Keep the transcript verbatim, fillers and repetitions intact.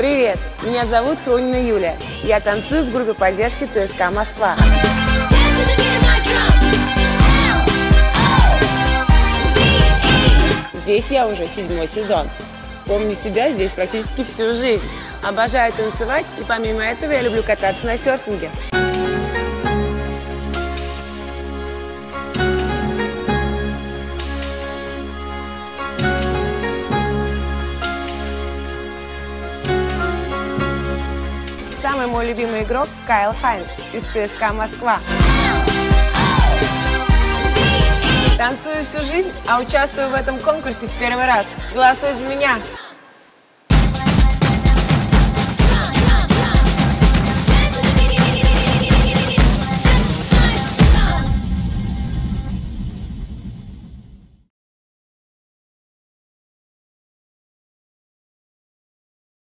Привет, меня зовут Хрунина Юлия. Я танцую в группе поддержки ЦСКА Москва. Здесь я уже седьмой сезон. Помню себя здесь практически всю жизнь. Обожаю танцевать, и помимо этого я люблю кататься на серфинге. Самый мой любимый игрок Кайл Хайнс из ЦСКА Москва. Танцую всю жизнь, а участвую в этом конкурсе в первый раз. Голосуй за меня!